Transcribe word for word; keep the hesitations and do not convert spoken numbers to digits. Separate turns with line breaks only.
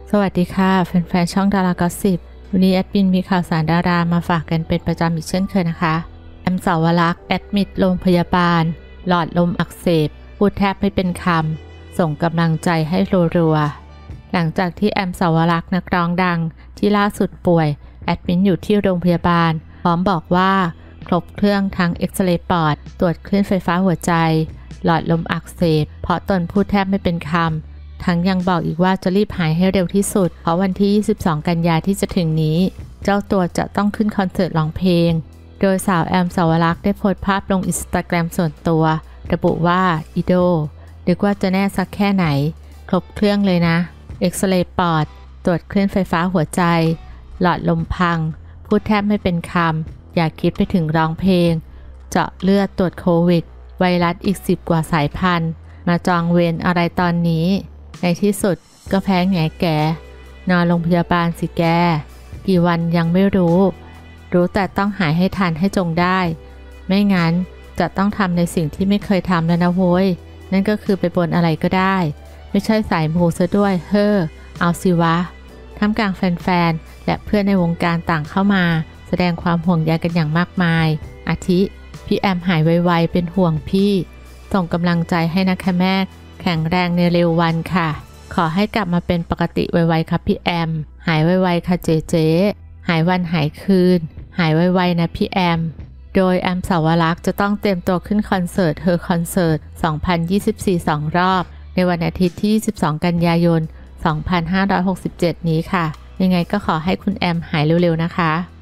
สวัสดีค่ะแฟนๆช่องดารากอสซิปวันนี้แอดมินมีข่าวสารดารามาฝากกันเป็นประจำอีกเช่นเคยนะคะแอมสาวรักษ์แอดมิดโรงพยาบาลหลอดลมอักเสบพูดแทบไม่เป็นคำส่งกำลังใจให้รัวๆหลังจากที่แอมสาวรักษ์นักร้องดังที่ล่าสุดป่วยแอดมินอยู่ที่โรงพยาบาลพร้อมบอกว่าครบเครื่องทั้งเอ็กซเรย์ปอดตรวจคลื่นไฟฟ้าหัวใจหลอดลมอักเสบเพราะตนพูดแทบไม่เป็นคำทั้งยังบอกอีกว่าจะรีบหายให้เร็วที่สุดเพราะวันที่ยี่สิบสองกันยาที่จะถึงนี้เจ้าตัวจะต้องขึ้นคอนเสิร์ตร้องเพลงโดยสาวแอมสาวรักษ์ได้โพสต์ภาพลงอินสตาแกรมส่วนตัวระบุว่าอีโดนึกว่าจะแน่สักแค่ไหนครบเครื่องเลยนะเอ็กซเรย์ปอดตรวจคลื่นไฟฟ้าหัวใจหลอดลมพังพูดแทบไม่เป็นคำอย่าคิดไปถึงร้องเพลงเจาะเลือดตรวจโควิดไวรัสอีกสิบกว่าสายพันธุ์มาจองเวรอะไรตอนนี้ในที่สุดก็แพ้แง่แก่นอนโรงพยาบาลสิแกกี่วันยังไม่รู้รู้แต่ต้องหายให้ทันให้จงได้ไม่งั้นจะต้องทำในสิ่งที่ไม่เคยทำแล้วนะโว้ยนั่นก็คือไปบนอะไรก็ได้ไม่ใช่สายมูซะด้วยเฮ้อเอาสิวะท่ามกลางแฟนๆและเพื่อนในวงการต่างเข้ามาแสดงความห่วงใยกันอย่างมากมายอาทิพี่แอมหายไวๆเป็นห่วงพี่ส่งกำลังใจให้นะคะแม่แข็งแรงในเร็ววันค่ะขอให้กลับมาเป็นปกติไวๆครับพี่แอมหายไวๆค่ะเจเจหายวันหายคืนหายไวๆนะพี่แอมโดยแอมสาวรักษ์จะต้องเตรียมตัวขึ้นคอนเสิร์ตเฮอคอนเสิร์ตสองพันยี่สิบสี่ สองรอบในวันอาทิตย์ที่ยี่สิบสองกันยายนสองพันห้าร้อยหกสิบเจ็ดนี้ค่ะยังไงก็ขอให้คุณแอมหายเร็วๆนะคะ